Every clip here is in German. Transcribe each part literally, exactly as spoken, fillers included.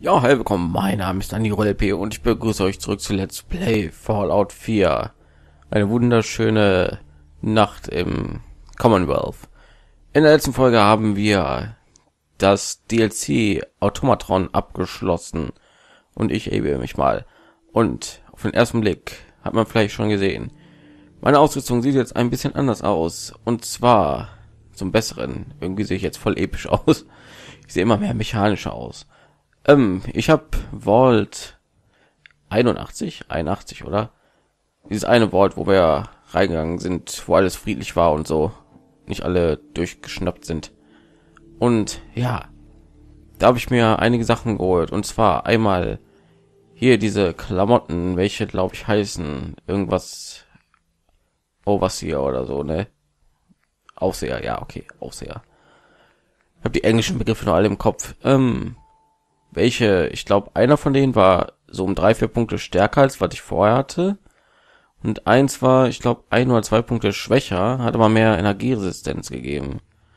Ja, hey, willkommen. Mein Name ist Daniro L P und ich begrüße euch zurück zu Let's Play Fallout vier. Eine wunderschöne Nacht im Commonwealth. In der letzten Folge haben wir das D L C Automatron abgeschlossen und ich hebe mich mal. Und auf den ersten Blick hat man vielleicht schon gesehen, meine Ausrüstung sieht jetzt ein bisschen anders aus. Und zwar zum Besseren. Irgendwie sehe ich jetzt voll episch aus. Ich sehe immer mehr mechanischer aus. Ähm, ich habe Vault einundachtzig, einundachtzig, oder? Dieses eine Vault, wo wir reingegangen sind, wo alles friedlich war und so. Nicht alle durchgeschnappt sind. Und ja, da habe ich mir einige Sachen geholt. Und zwar einmal hier diese Klamotten, welche glaube ich heißen irgendwas Overseer oder so, ne? Aufseher, ja, okay, Aufseher. Ich habe die englischen Begriffe noch alle im Kopf. Ähm, welche, ich glaube, einer von denen war so um drei, vier Punkte stärker als was ich vorher hatte. Und eins war, ich glaube, ein oder zwei Punkte schwächer, hat aber mehr Energieresistenz gegeben.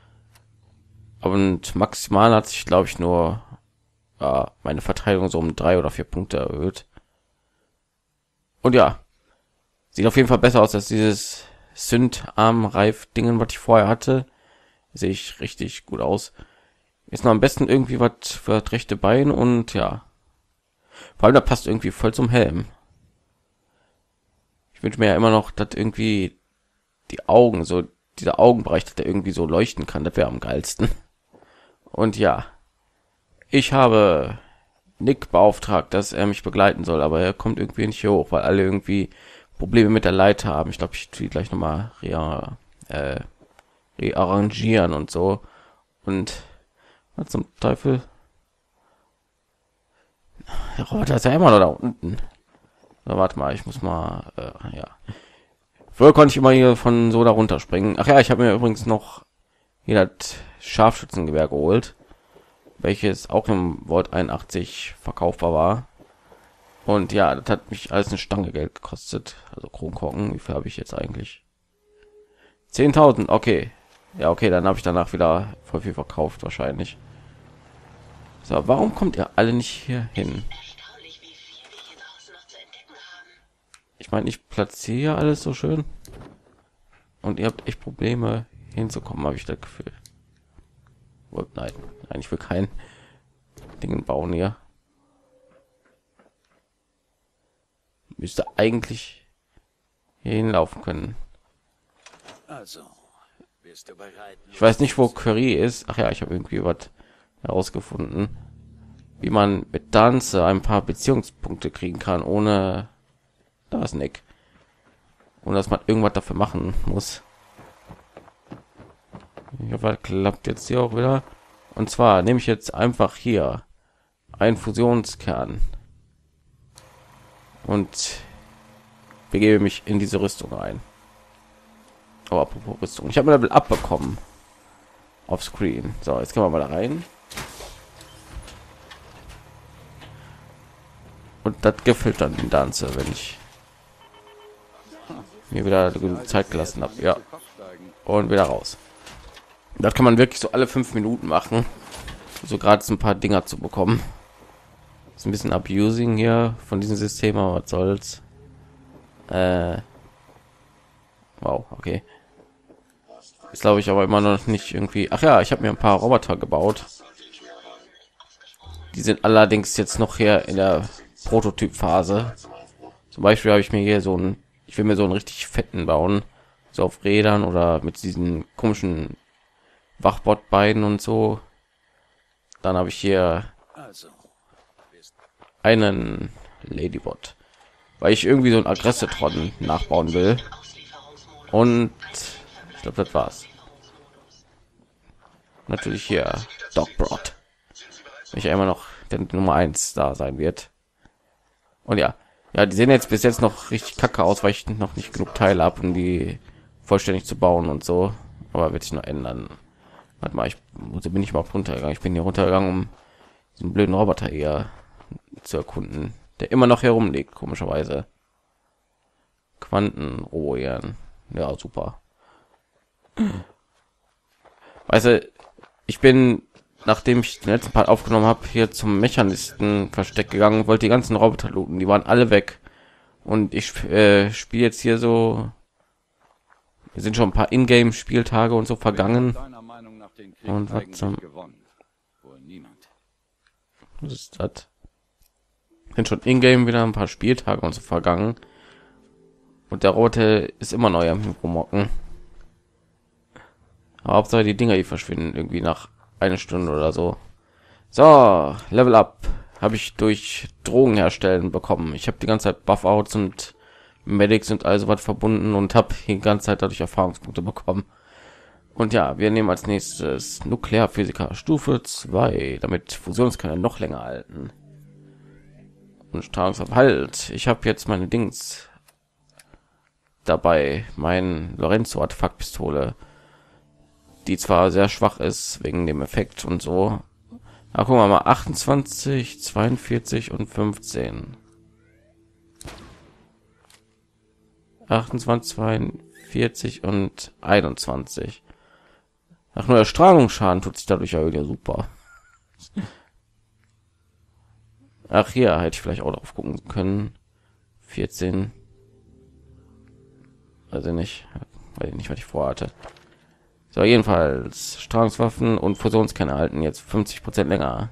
Und maximal hat sich, glaube ich, nur ja, meine Verteidigung so um drei oder vier Punkte erhöht. Und ja, sieht auf jeden Fall besser aus als dieses Synth-Arm-Reif-Dingen, was ich vorher hatte. Sehe ich richtig gut aus. Ist noch am besten irgendwie was für das rechte Bein und ja. Vor allem, da passt irgendwie voll zum Helm. Ich wünsche mir ja immer noch, dass irgendwie die Augen, so dieser Augenbereich, dass der irgendwie so leuchten kann. Das wäre am geilsten. Und ja, ich habe Nick beauftragt, dass er mich begleiten soll, aber er kommt irgendwie nicht hier hoch, weil alle irgendwie Probleme mit der Leiter haben. Ich glaube, ich tue gleich nochmal rea, äh, rearrangieren und so. Und was zum Teufel? Der Roboter ist ja immer noch da unten. So, warte mal, ich muss mal, äh, ja. Früher konnte ich immer hier von so da runterspringen. Ach ja, ich habe mir übrigens noch hier das Scharfschützengewehr geholt, welches auch im Vault einundachtzig verkaufbar war. Und ja, das hat mich alles eine Stange Geld gekostet. Also Kronkorken, wie viel habe ich jetzt eigentlich? zehntausend, okay. Ja, okay, dann habe ich danach wieder voll viel verkauft wahrscheinlich. So, warum kommt ihr alle nicht hier hin? Ich meine, ich platziere alles so schön. Und ihr habt echt Probleme hinzukommen, habe ich das Gefühl. Oh, nein, nein, ich will kein Dingen bauen hier. Müsste eigentlich hier hinlaufen können. Also, bist du bereit? Ich weiß nicht, wo Curry ist. Ach ja, ich habe irgendwie was herausgefunden, wie man mit Danze ein paar Beziehungspunkte kriegen kann, ohne da ist Nick. Und dass man irgendwas dafür machen muss. Ich hoffe, das klappt jetzt hier auch wieder. Und zwar nehme ich jetzt einfach hier einen Fusionskern und begebe mich in diese Rüstung ein. Aber apropos Rüstung, ich habe ein Level abbekommen auf Screen. So, jetzt können wir mal da rein. Und das gefällt dann den Danze, wenn ich mir wieder Zeit gelassen habe. Ja, und wieder raus. Das kann man wirklich so alle fünf Minuten machen, so gerade ein paar Dinger zu bekommen. Ist ein bisschen abusing hier von diesem System, aber was soll's. Äh, wow, okay. Ist glaube ich aber immer noch nicht irgendwie. Ach ja, ich habe mir ein paar Roboter gebaut. Die sind allerdings jetzt noch hier in der Prototypphase. Zum Beispiel habe ich mir hier so ein, ich will mir so einen richtig fetten bauen, so auf Rädern oder mit diesen komischen Wachbotbeinen und so. Dann habe ich hier einen Ladybot, weil ich irgendwie so ein Aggressotron nachbauen will. Und ich glaube, das war's. Natürlich hier Dogbrot, ich ja immer noch der Nummer eins da sein wird. Und ja, ja, die sehen jetzt bis jetzt noch richtig kacke aus, weil ich noch nicht genug Teile habe, um die vollständig zu bauen und so. Aber wird sich noch ändern. Warte mal, ich so bin ich mal runtergegangen. Ich bin hier runtergegangen, um diesen blöden Roboter eher zu erkunden, der immer noch herumliegt, komischerweise. Quantenrohren. Ja, super. Weißt du, ich bin nachdem ich den letzten Part aufgenommen habe, hier zum Mechanisten Versteck gegangen, wollte die ganzen Roboter looten, die waren alle weg. Und ich äh, spiele jetzt hier so, wir sind schon ein paar Ingame-Spieltage und so vergangen. Und was zum, was ist das? Sind schon Ingame wieder ein paar Spieltage und so vergangen. Und der Rote ist immer neu am Rummocken. Aber Hauptsache die Dinger, die verschwinden irgendwie nach einer Stunde oder so. So, Level Up habe ich durch Drogen herstellen bekommen. Ich habe die ganze Zeit Buff-Outs und Medics und all so was verbunden und habe die ganze Zeit dadurch Erfahrungspunkte bekommen. Und ja, wir nehmen als nächstes Nuklearphysiker Stufe zwei, damit Fusionskerne noch länger halten. Und Strahlungsabhalt. Ich habe jetzt meine Dings dabei, mein Lorenzo Artefaktpistole, die zwar sehr schwach ist wegen dem Effekt und so. Aber gucken wir mal, achtundzwanzig, zweiundvierzig und fünfzehn. achtundzwanzig, zweiundvierzig und einundzwanzig. Ach, nur der Strahlungsschaden tut sich dadurch ja wieder super. Ach ja, hätte ich vielleicht auch drauf gucken können. vierzehn. Also nicht, weiß ich nicht, was ich vorhatte. So, jedenfalls Strahlungswaffen und Fusionskerne halten jetzt fünfzig Prozent länger.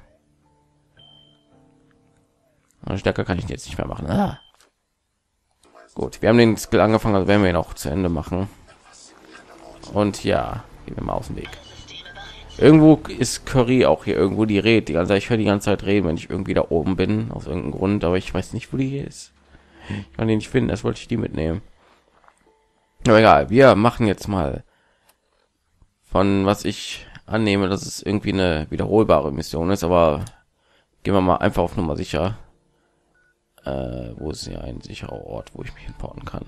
Und stärker kann ich jetzt nicht mehr machen. Ah. Gut, wir haben den Skill angefangen, also werden wir ihn auch zu Ende machen. Und ja, gehen wir mal auf den Weg. Irgendwo ist Curry auch hier irgendwo, die redet die ganze Zeit. Ich höre die ganze Zeit reden, wenn ich irgendwie da oben bin, aus irgendeinem Grund, aber ich weiß nicht, wo die hier ist. Ich kann die nicht finden, das wollte ich die mitnehmen. Aber egal, wir machen jetzt mal von was ich annehme, dass es irgendwie eine wiederholbare Mission ist, aber gehen wir mal einfach auf Nummer sicher. Äh, wo ist hier ein sicherer Ort, wo ich mich hinporten kann?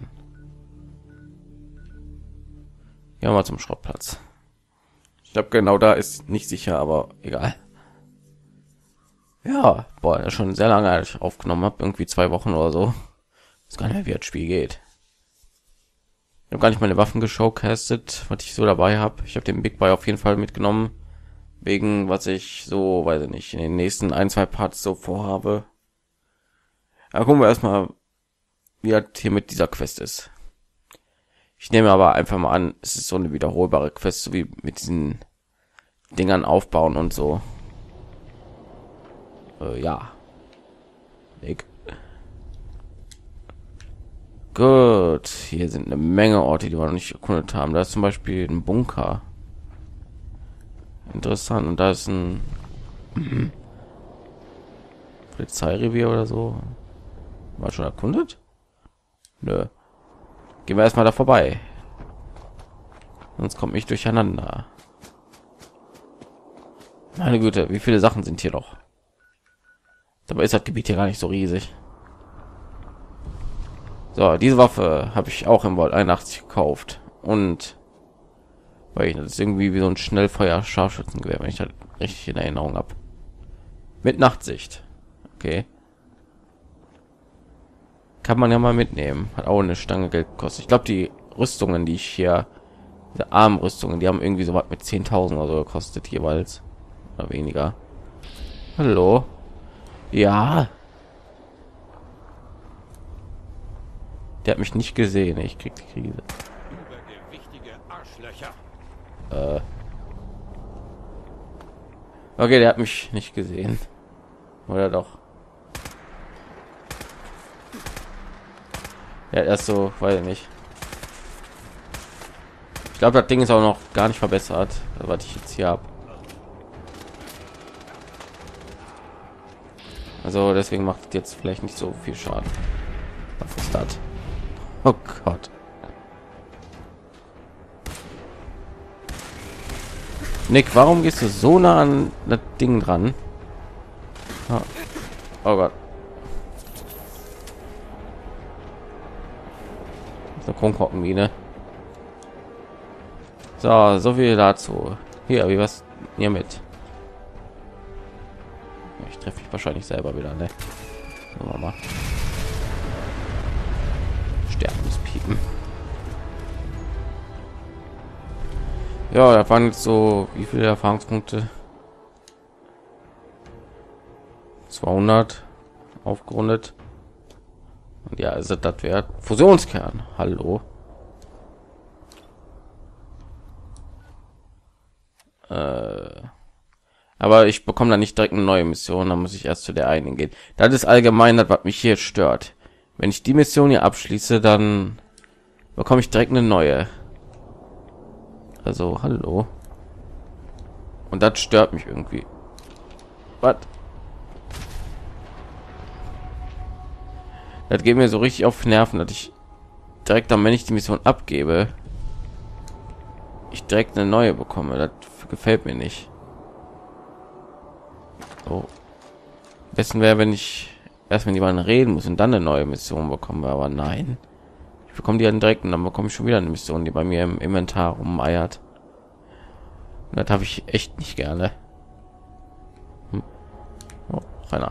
Gehen wir mal zum Schrottplatz. Ich glaube, genau da ist nicht sicher, aber egal. Ja, boah, das ist schon sehr lange, als ich aufgenommen habe, irgendwie zwei Wochen oder so. Ich weiß gar nicht mehr, wie das Spiel geht. Ich habe gar nicht meine Waffen geshowcastet, was ich so dabei habe. Ich habe den Big Boy auf jeden Fall mitgenommen, wegen was ich so, weiß ich nicht, in den nächsten ein, zwei Parts so vorhabe. Aber gucken wir erstmal, wie das hier mit dieser Quest ist. Ich nehme aber einfach mal an, es ist so eine wiederholbare Quest, so wie mit diesen Dingern aufbauen und so. Äh, ja. Weg. Gut, hier sind eine Menge Orte, die wir noch nicht erkundet haben. Da ist zum Beispiel ein Bunker. Interessant. Und da ist ein Polizeirevier oder so. War schon erkundet? Nö. Gehen wir erstmal da vorbei. Sonst kommt mich durcheinander. Meine Güte, wie viele Sachen sind hier noch? Dabei ist das Gebiet hier gar nicht so riesig. So, diese Waffe habe ich auch im Vault einundachtzig gekauft. Und weil ich das ist irgendwie wie so ein Schnellfeuer Scharfschützengewehr, wenn ich das richtig in Erinnerung habe. Mit Nachtsicht. Okay. Kann man ja mal mitnehmen. Hat auch eine Stange Geld gekostet. Ich glaube, die Rüstungen, die ich hier, diese Armrüstungen, die haben irgendwie so was mit zehntausend oder so gekostet jeweils. Oder weniger. Hallo? Ja. Der hat mich nicht gesehen. Ich krieg die Krise. Äh. Okay, der hat mich nicht gesehen. Oder doch? Ja, erst so, weiß ich nicht. Ich glaube, das Ding ist auch noch gar nicht verbessert, was ich jetzt hier habe. Also deswegen macht es jetzt vielleicht nicht so viel Schaden. Was ist das? Oh Gott. Nick, warum gehst du so nah an das Ding dran? Oh, oh Gott. Eine Kronkorkenmine. So, so viel dazu. Hier, wie was hier mit? Ich treffe mich wahrscheinlich selber wieder, ne? Mal. Sterbenspiepen. Ja, da waren jetzt so wie viele Erfahrungspunkte? zweihundert aufgerundet. Und ja, ist das wert? Fusionskern. Hallo. Äh, aber ich bekomme da nicht direkt eine neue Mission, dann muss ich erst zu der einen gehen. Das ist allgemein das, was mich hier stört. Wenn ich die Mission hier abschließe, dann bekomme ich direkt eine neue. Also, hallo. Und das stört mich irgendwie. Was? Das geht mir so richtig auf Nerven, dass ich direkt dann, wenn ich die Mission abgebe, ich direkt eine neue bekomme. Das gefällt mir nicht. So. Am besten wäre, wenn ich erst mit jemandem reden muss und dann eine neue Mission bekomme, aber nein. Ich bekomme die dann direkt und dann bekomme ich schon wieder eine Mission, die bei mir im Inventar rumeiert. Und das habe ich echt nicht gerne. Hm. Oh, Rainer.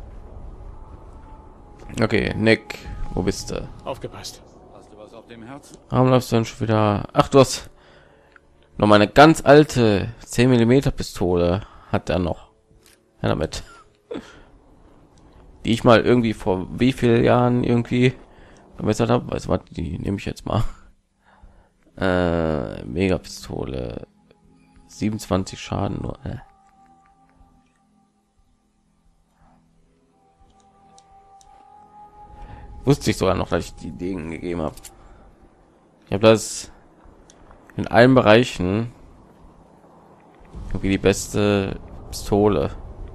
Okay, Nick, wo bist du? Aufgepasst. Hast du was auf dem Herzen? Warum läufst du denn schon wieder? Ach, du hast noch meine ganz alte zehn Millimeter Pistole. Hat er noch? Ja, damit. Die ich mal irgendwie vor wie vielen Jahren irgendwie verbessert habe. Weißt du was? Die nehme ich jetzt mal. Äh, Megapistole. siebenundzwanzig Schaden nur. Äh. Wusste ich sogar noch, dass ich die Dinge gegeben habe. Ich habe das in allen Bereichen irgendwie die beste Pistole.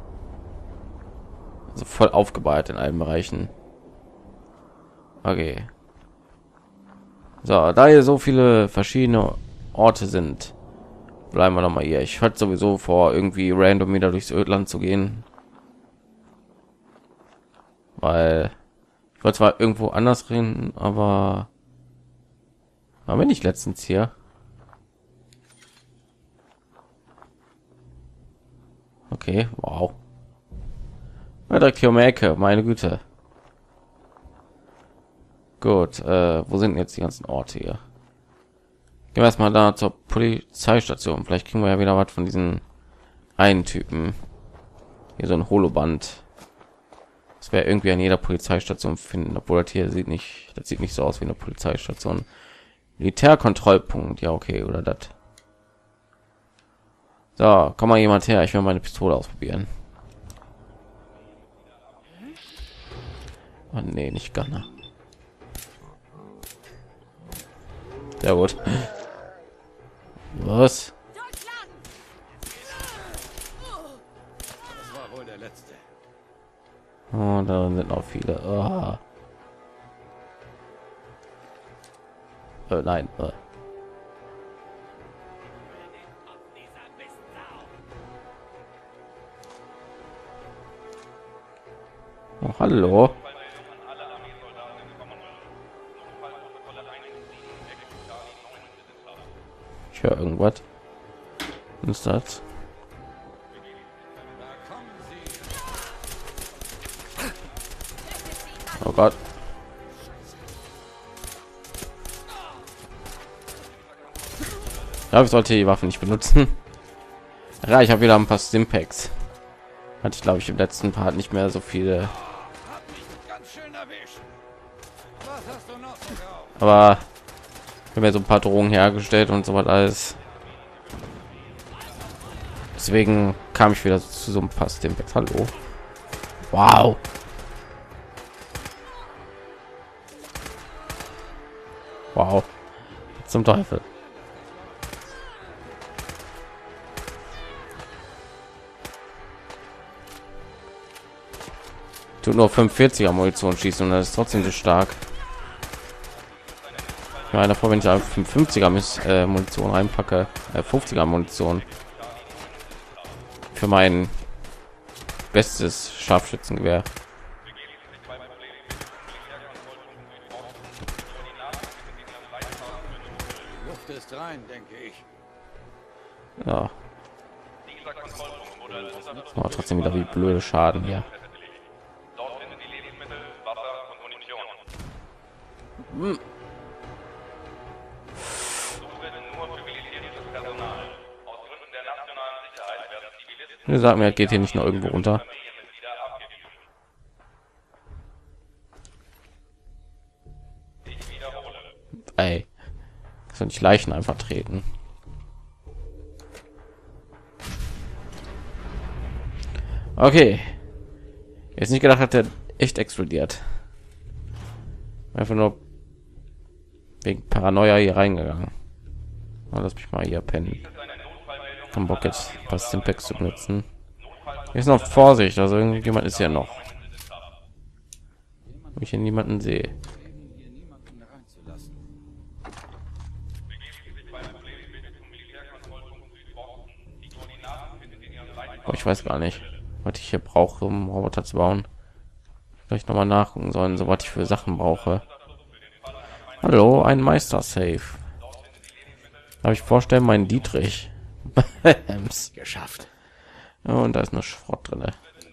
Also voll aufgebaut in allen Bereichen. Okay. So, da hier so viele verschiedene Orte sind, bleiben wir noch mal hier. Ich hatte sowieso vor, irgendwie random wieder durchs Ödland zu gehen, weil ich wollte zwar irgendwo anders reden, aber war mir nicht letztens hier. Okay, wow. Ja, direkt hier um die Ecke, meine Güte. Gut, äh, wo sind jetzt die ganzen Orte hier? Gehen wir erstmal da zur Polizeistation. Vielleicht kriegen wir ja wieder was von diesen einen Typen. Hier so ein Holoband. Das wäre irgendwie an jeder Polizeistation finden, obwohl das hier sieht nicht, das sieht nicht so aus wie eine Polizeistation. Militärkontrollpunkt, ja okay, oder das. So, komm mal jemand her, ich will meine Pistole ausprobieren. Oh, nee, nicht Gunner. Sehr gut. Was? Das war wohl der letzte. Oh, da sind noch viele. Oh. Äh, nein. Äh. Oh, hallo. Ich höre irgendwas. Was ist das? Oh Gott. Ja, ich sollte die Waffen nicht benutzen. Ja, ich habe wieder ein paar Stimpaks. Hatte ich glaube ich im letzten Part nicht mehr so viele. Aber ich habe mir so ein paar Drohungen hergestellt und so was alles. Deswegen kam ich wieder zu so ein paar Stimpaks. Hallo. Wow. Wow. Zum Teufel. Tut nur fünfundvierziger Munition schießen und das ist trotzdem so stark. Ich meine, davor, wenn ich auf fünfziger äh, Munition reinpacke, äh, fünfziger Munition für mein bestes Scharfschützengewehr. Luft ist rein, denke ich. Ja. Aber trotzdem wieder wie blöde Schaden hier. Hm. Wir sagen mir, geht hier nicht nur irgendwo unter. ey. Kannst du nicht Leichen einfach treten? Okay. Jetzt nicht gedacht, hat der echt explodiert. Einfach nur wegen Paranoia hier reingegangen. Oh, lass mich mal hier pennen. Kein Bock jetzt was Simpex zu benutzen. Hier ist noch Vorsicht, also irgendjemand ist ja noch. Wenn ich hier niemanden sehe. Oh, ich weiß gar nicht, was ich hier brauche, um Roboter zu bauen. Vielleicht noch mal nachgucken sollen, so was ich für Sachen brauche. Hallo, ein Meister Safe. Darf ich vorstellen, meinen Dietrich. Geschafft. Ja, und da ist eine Schrott drin.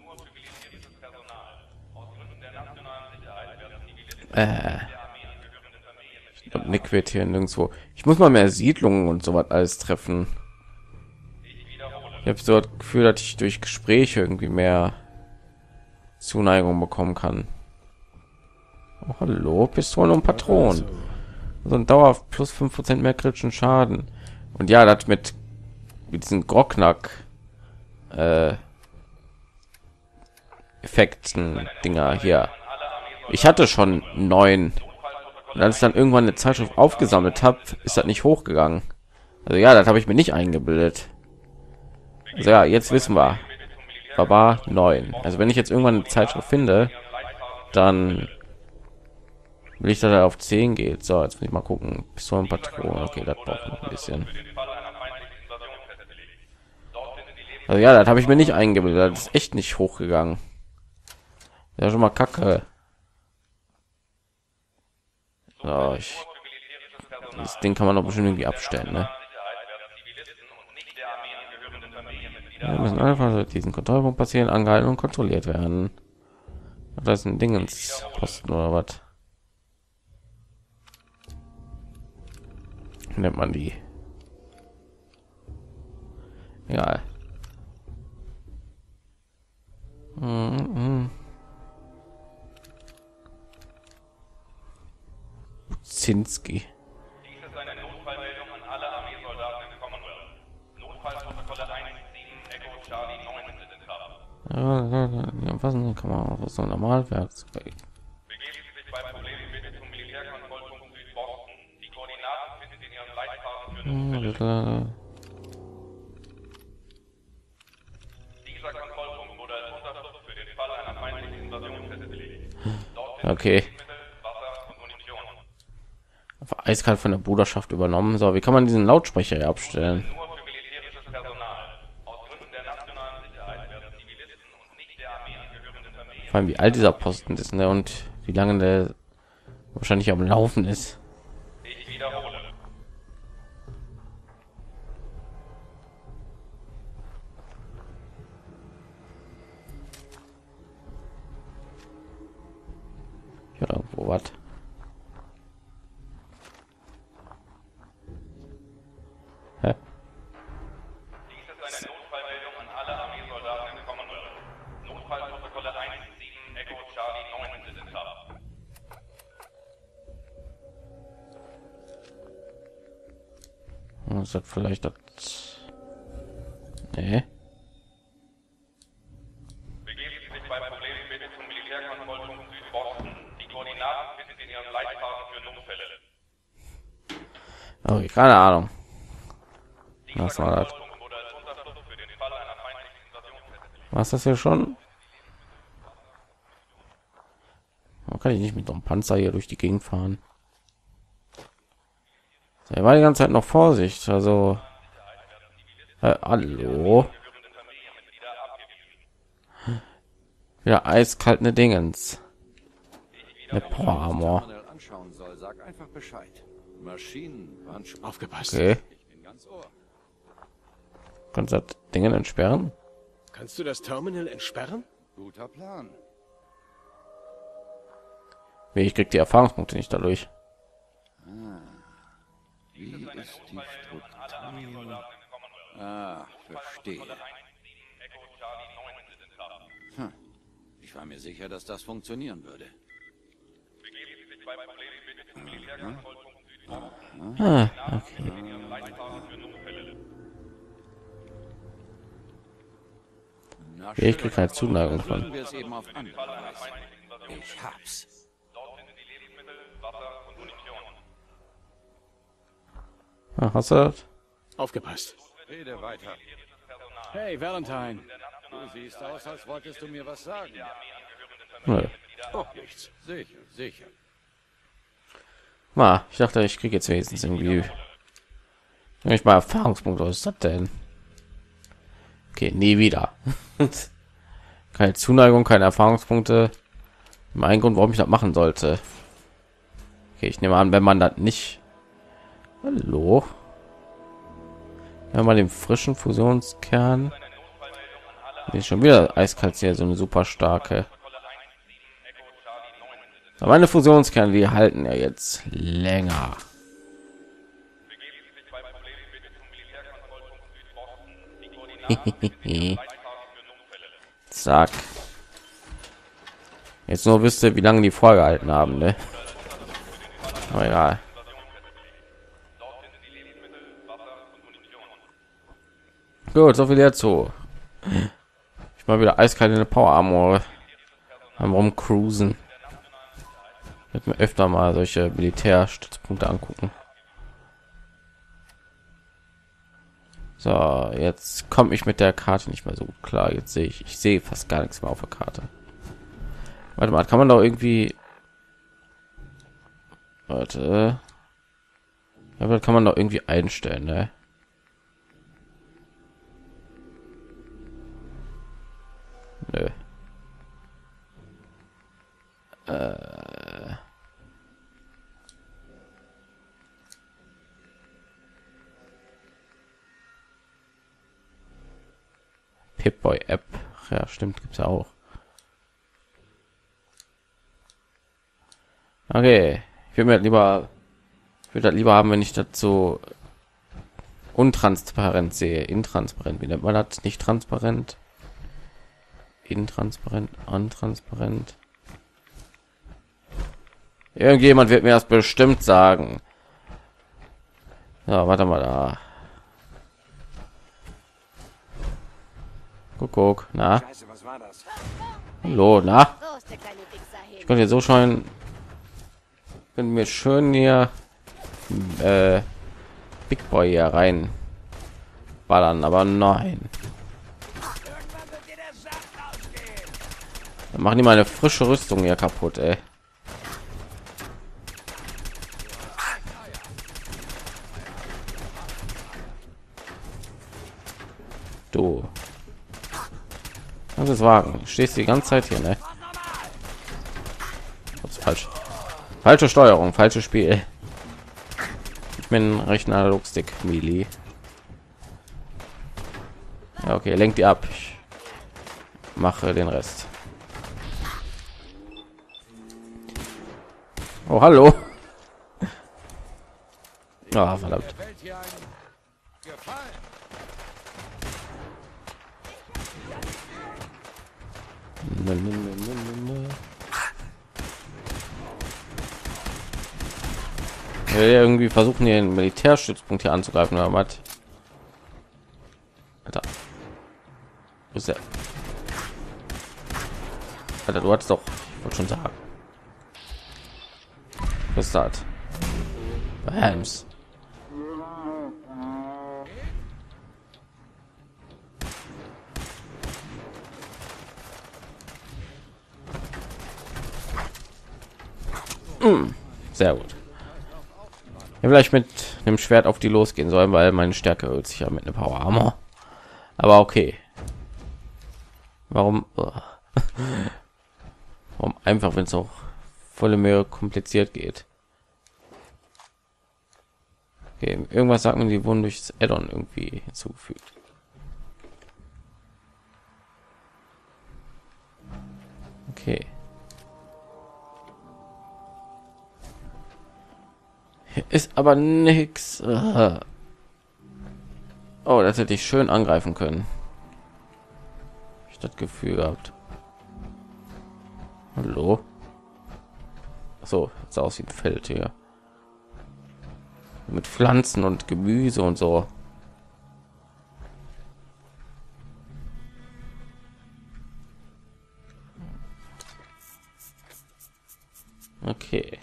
Äh. Ich glaube, Nick wird hier nirgendwo. Ich muss mal mehr Siedlungen und so was alles treffen. Ich habe so das Gefühl, dass ich durch Gespräche irgendwie mehr Zuneigung bekommen kann. Oh, hallo, Pistolen und Patronen. So ein Dauer plus fünf Prozent mehr kritischen Schaden. Und ja, das mit, mit diesen Grocknack äh, Effekten Dinger hier. Ich hatte schon neun. Und als ich dann irgendwann eine Zeitschrift aufgesammelt habe, ist das nicht hochgegangen. Also ja, das habe ich mir nicht eingebildet. Also ja, jetzt wissen wir. Baba neun. Also wenn ich jetzt irgendwann eine Zeitschrift finde, dann will ich, dass er auf zehn geht. So, jetzt muss ich mal gucken. Pistolenpatronen. Okay, das braucht noch ein bisschen. Also ja, das habe ich mir nicht eingebildet. Das ist echt nicht hochgegangen. Ja, schon mal Kacke. So, ich, das Ding kann man doch bestimmt irgendwie abstellen, ne? Ja, müssen einfach diesen Kontrollpunkt passieren, angehalten und kontrolliert werden. Das ist ein Dingensposten oder was? Nennt man die? Egal. Mhm. Zinski. Dies ist eine Notfallmeldung an alle Armeesoldaten im Commonwealth. Notfallprotokolle eins sieben Echo Charlie neun sind Ja, was denn? Kann man auch so normal Werkzeug. Begeben Sie sich bei Problemen bitte zum Militärkontrollpunkt Südboston. Die Koordinaten finden Sie in Ihrem Leitfaden für Notfälle. Dieser Kontrollpunkt wurde als Unterschrift für den Fall einer feindlichen Invasion festgelegt. Dort sind Okay. Wasser und Munition. Eiskalt von der Bruderschaft übernommen. So, wie kann man diesen Lautsprecher hier abstellen? Nur für militärisches Personal. Aus Gründen der nationalen Sicherheit werden Zivilisten und nicht der Armee angehörende Familien. Vor allem wie alt dieser Posten ist, ne? Und wie lange der wahrscheinlich am Laufen ist. Ich wiederhole. Ja, irgendwo was. Hä? Dies ist eine Notfallmeldung an alle Armeesoldaten im Commonwealth. Notfallprotokolle eins sieben Echo Charlie neun sind in Kraft. Was hat vielleicht das? Nee. Begeben Sie sich bei Problemen bitte zum Militärkontrollpunkt Südboston. Die Koordinaten finden Sie in Ihrem Leitfaden für Notfälle. Okay, keine Ahnung. Dieser Was war das? Kontrollpunkt wurde als Unterschrift für den Fall einer feindlichen Invasion festgelegt. Was ist das hier schon? Man kann ich nicht mit so einem Panzer hier durch die Gegend fahren. Er war die ganze Zeit noch Vorsicht, also äh, hallo. Ja, eiskaltene Dingens. Mit Power Armor. anschauen soll, sag einfach Bescheid. Maschinen waren schon aufgepasst. Okay. Ich bin ganz Ohr. Kannst du das Dingen entsperren? Kannst du das Terminal entsperren? Guter Plan. Wie, ich krieg die Erfahrungspunkte nicht dadurch. Wie ist die Struktur? Ah, verstehe. Hm. Ich war mir sicher, dass das funktionieren würde. Begeben Sie sich bei Problemen bitte zum Militärkontrollpunkt Südboston. Ah, okay. Na Ich schön. krieg keine Zuneigung von. Versuchen wir es eben auf andere Weise. Ich hab's. Dort finden Sie Lebensmittel, Wasser und Munition. Ah, hast du das? Aufgepasst. Rede weiter. Hey, Valentine. Du siehst aus, als wolltest du mir was sagen. Nö. Oh, nichts. Sicher, sicher. Ah, ich dachte, ich kriege jetzt wenigstens irgendwie nicht mal Erfahrungspunkte. Was ist das denn? Okay, nie wieder. Keine Zuneigung, keine Erfahrungspunkte. Mein Grund, warum ich das machen sollte. Okay, ich nehme an, wenn man das nicht. Hallo. Ja, mal den frischen Fusionskern. Die ist schon wieder eiskalt hier, so eine super starke. Aber meine Fusionskerne, die halten ja jetzt länger. Zack. Jetzt nur wisst ihr, wie lange die vorgehalten haben, ne? Aber egal. Gut, so viel dazu. Ich mal wieder eiskalt in eine Power Armor am rumcruisen. Wird mir öfter mal solche Militärstützpunkte angucken. So, jetzt komme ich mit der Karte nicht mehr so gut klar. Jetzt sehe ich, ich sehe fast gar nichts mehr auf der Karte. Warte mal, kann man doch irgendwie. Warte. Ja, aber das kann man doch irgendwie einstellen, ne? Nö. Äh. Pip-Boy App. Ja, stimmt, gibt's ja auch. Okay, ich würde mir lieber, ich würde das lieber haben, wenn ich das so untransparent sehe, intransparent. Wie nennt man das? Nicht transparent, intransparent, untransparent. Irgendjemand wird mir das bestimmt sagen. Ja, warte mal da. Guck, guck, na? Hallo, na? Ich konnte jetzt so schon, können mir schön hier äh, Big Boy hier rein ballern, aber nein. Dann machen die meine frische Rüstung hier kaputt, ey. Du. Das ist wagen. Stehst die ganze Zeit hier, ne? Das ist falsch. Falsche Steuerung, falsches Spiel. Ich bin recht Analogstick Melee. Ja, okay, lenkt die ab. Ich mache den Rest. Oh, hallo. Ah, verdammt. Ja, irgendwie versuchen hier einen Militärstützpunkt hier anzugreifen oder was? Alter. Wo ist der? Alter, du hattest doch, ich wollte schon sagen. Was ist das? Bams. Mm, sehr gut. Ja, vielleicht mit dem Schwert auf die losgehen sollen, weil meine Stärke erhöht sich ja mit einer Power Armor. Aber okay. Warum? Warum einfach, wenn es auch volle Mühe kompliziert geht? Okay, irgendwas sagt man, die wurden durch das Add-on irgendwie hinzugefügt. Okay. Ist aber nix. Oh, das hätte ich schön angreifen können. Ich das Gefühl gehabt. Hallo. So, sah aus wie ein Feld hier. mit Pflanzen und Gemüse und so. Okay.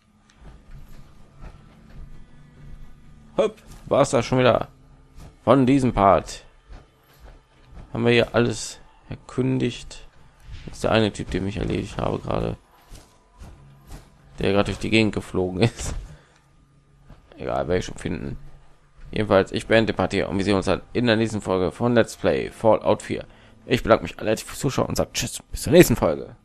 Hopp, war es da schon wieder von diesem Part. Haben wir hier alles erkundigt. Das ist der eine Typ, den ich erledigt habe gerade, der gerade durch die Gegend geflogen ist. Egal, werde ich schon finden. Jedenfalls, ich beende die Partie und wir sehen uns dann in der nächsten Folge von Let's Play Fallout vier. Ich bedanke mich alle fürs Zuschauen und sage tschüss, bis zur nächsten Folge.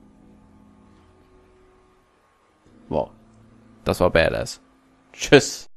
Wow, das war badass. Tschüss.